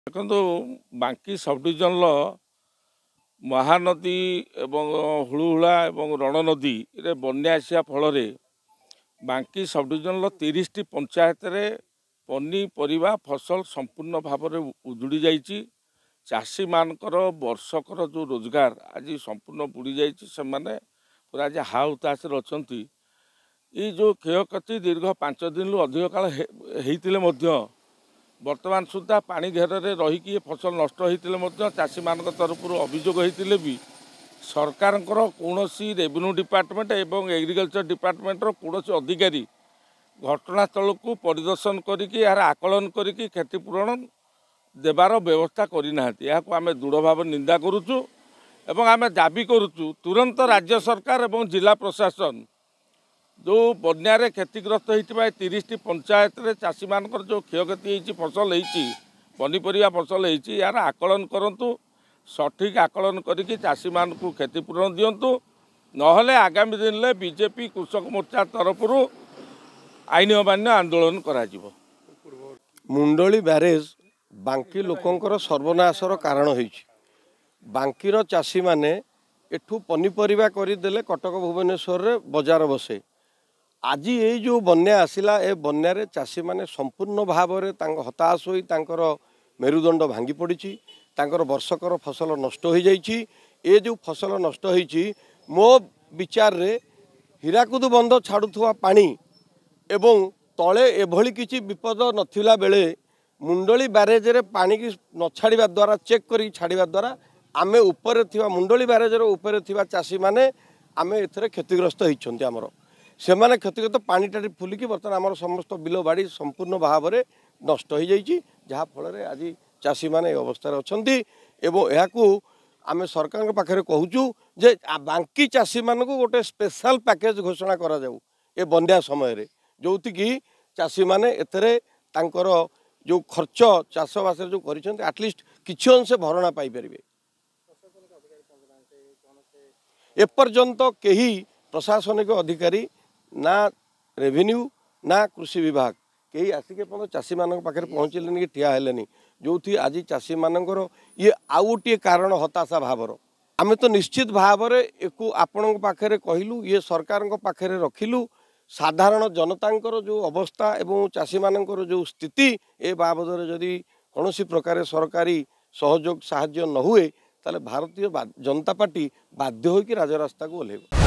ଦେଖନ୍ତୁ ବାଙ୍କି ସବ୍ ଡିଭିଜନର ମହାନଦୀ ଏବଂ ହୁଳୁହୁଳା ଏବଂ ରଣନଦୀରେ ବନ୍ୟା ଆସିବା ଫଳରେ ବାଙ୍କି ସବ୍ ଡିଭିଜନର 30ଟି ପଞ୍ଚାୟତରେ ପନିପରିବା ଫସଲ ସମ୍ପୂର୍ଣ୍ଣ ଭାବରେ ଉଜୁଡ଼ି ଯାଇଛି। ଚାଷୀମାନଙ୍କର ବର୍ଷକର ଯେଉଁ ରୋଜଗାର ଆଜି ସମ୍ପୂର୍ଣ୍ଣ ବୁଡ଼ି ଯାଇଛି। ସେମାନେ ପୁରା ଆଜି ହାଉତାସରେ ଅଛନ୍ତି। ଏଇ ଯେଉଁ କ୍ଷୟକ୍ଷତି ଦୀର୍ଘ 5 ଦିନରୁ ଅଧିକ କାଳ ହେଇଥିଲେ ମଧ୍ୟ ବର୍ତ୍ତମାନ ସୁଦ୍ଧା ପାଣି ଘେରରେ ରହିକି ଫସଲ ନଷ୍ଟ ହୋଇଥିଲେ ମଧ୍ୟ ଚାଷୀମାନଙ୍କ ତରଫରୁ ଅଭିଯୋଗ ହୋଇଥିଲେ ବି ସରକାରଙ୍କର କୌଣସି ରେଭିନ୍ୟୁ ଡିପାର୍ଟମେଣ୍ଟ ଏବଂ ଏଗ୍ରିକଲଚର ଡିପାର୍ଟମେଣ୍ଟର କୌଣସି ଅଧିକାରୀ ଘଟଣାସ୍ଥଳକୁ ପରିଦର୍ଶନ କରିକି ଏହାର ଆକଳନ କରିକି କ୍ଷତିପୂରଣ ଦେବାର ବ୍ୟବସ୍ଥା କରିନାହାନ୍ତି। ଏହାକୁ ଆମେ ଦୃଢ଼ ଭାବରେ ନିନ୍ଦା କରୁଛୁ ଏବଂ ଆମେ ଦାବି କରୁଛୁ ତୁରନ୍ତ ରାଜ୍ୟ ସରକାର ଏବଂ ଜିଲ୍ଲା ପ୍ରଶାସନ ଯେଉଁ ବନ୍ୟାରେ କ୍ଷତିଗ୍ରସ୍ତ ହୋଇଥିବା 30ଟି ପଞ୍ଚାୟତରେ ଚାଷୀମାନଙ୍କର ଯେଉଁ କ୍ଷୟକ୍ଷତି ହେଇଛି, ଫସଲ ହେଇଛି, ପନିପରିବା ଫସଲ ହେଇଛି, ଏହାର ଆକଳନ କରନ୍ତୁ। ସଠିକ୍ ଆକଳନ କରିକି ଚାଷୀମାନଙ୍କୁ କ୍ଷତିପୂରଣ ଦିଅନ୍ତୁ। ନହେଲେ ଆଗାମୀ ଦିନରେ ବିଜେପି କୃଷକ ମୋର୍ଚ୍ଚା ତରଫରୁ ଆଇନ ଅମାନ୍ୟ ଆନ୍ଦୋଳନ କରାଯିବ। ମୁଣ୍ଡଳି ବ୍ୟାରେଜ ବାଙ୍କି ଲୋକଙ୍କର ସର୍ବନାଶର କାରଣ ହୋଇଛି। ବାଙ୍କିର ଚାଷୀମାନେ ଏଠୁ ପନିପରିବା କରିଦେଲେ କଟକ ଭୁବନେଶ୍ୱରରେ ବଜାର ବସେ। ଆଜି ଏଇ ଯେଉଁ ବନ୍ୟା ଆସିଲା, ଏ ବନ୍ୟାରେ ଚାଷୀମାନେ ସମ୍ପୂର୍ଣ୍ଣ ଭାବରେ ହତାଶ ହୋଇ ତାଙ୍କର ମେରୁଦଣ୍ଡ ଭାଙ୍ଗି ପଡ଼ିଛି। ତାଙ୍କର ବର୍ଷକର ଫସଲ ନଷ୍ଟ ହୋଇଯାଇଛି। ଏ ଯେଉଁ ଫସଲ ନଷ୍ଟ ହୋଇଛି, ମୋ ବିଚାରରେ ହୀରାକୁଦ ବନ୍ଧ ଛାଡ଼ୁଥିବା ପାଣି ଏବଂ ତଳେ ଏଭଳି କିଛି ବିପଦ ନଥିଲା ବେଳେ ମୁଣ୍ଡଳି ବ୍ୟାରେଜରେ ପାଣିକି ନ ଛାଡ଼ିବା ଦ୍ୱାରା, ଚେକ୍ କରିକି ଛାଡ଼ିବା ଦ୍ୱାରା ଆମେ ଉପରେ ଥିବା ମୁଣ୍ଡଳି ବ୍ୟାରେଜର ଉପରେ ଥିବା ଚାଷୀମାନେ ଆମେ ଏଥିରେ କ୍ଷତିଗ୍ରସ୍ତ ହୋଇଛନ୍ତି। ଆମର ସେମାନେ କ୍ଷତିଗ୍ରସ୍ତ ପାଣିଟା ଫୁଲିକି ବର୍ତ୍ତମାନ ଆମର ସମସ୍ତ ବିଲ ବାଡ଼ି ସମ୍ପୂର୍ଣ୍ଣ ଭାବରେ ନଷ୍ଟ ହୋଇଯାଇଛି, ଯାହାଫଳରେ ଆଜି ଚାଷୀମାନେ ଏ ଅବସ୍ଥାରେ ଅଛନ୍ତି। ଏବଂ ଏହାକୁ ଆମେ ସରକାରଙ୍କ ପାଖରେ କହୁଛୁ ଯେ ବାଙ୍କି ଚାଷୀମାନଙ୍କୁ ଗୋଟେ ସ୍ପେଶାଲ ପ୍ୟାକେଜ ଘୋଷଣା କରାଯାଉ ଏ ବନ୍ୟା ସମୟରେ, ଯେଉଁଥିକି ଚାଷୀମାନେ ଏଥିରେ ତାଙ୍କର ଯେଉଁ ଖର୍ଚ୍ଚ ଚାଷବାସରେ ଯେଉଁ କରିଛନ୍ତି ଆଟଲିଷ୍ଟ କିଛି ଅଂଶେ ଭରଣା ପାଇପାରିବେ। ଏପର୍ଯ୍ୟନ୍ତ କେହି ପ୍ରଶାସନିକ ଅଧିକାରୀ ନା ରେଭିନ୍ୟୁ ନା କୃଷି ବିଭାଗ କେହି ଆସିକି ଚାଷୀମାନଙ୍କ ପାଖରେ ପହଞ୍ଚିଲେନି କି ଠିଆ ହେଲେନି, ଯେଉଁଥି ଆଜି ଚାଷୀମାନଙ୍କର ଇଏ ଆଉ ଗୋଟିଏ କାରଣ ହତାଶା ଭାବର। ଆମେ ତ ନିଶ୍ଚିତ ଭାବରେ ଏକୁ ଆପଣଙ୍କ ପାଖରେ କହିଲୁ, ଇଏ ସରକାରଙ୍କ ପାଖରେ ରଖିଲୁ। ସାଧାରଣ ଜନତାଙ୍କର ଯେଉଁ ଅବସ୍ଥା ଏବଂ ଚାଷୀମାନଙ୍କର ଯେଉଁ ସ୍ଥିତି, ଏ ବାବଦରେ ଯଦି କୌଣସି ପ୍ରକାର ସରକାରୀ ସହଯୋଗ ସାହାଯ୍ୟ ନ ହୁଏ, ତାହେଲେ ଭାରତୀୟ ଜନତା ପାର୍ଟି ବାଧ୍ୟ ହୋଇକି ରାଜରାସ୍ତାକୁ ଓହ୍ଲାଇବ।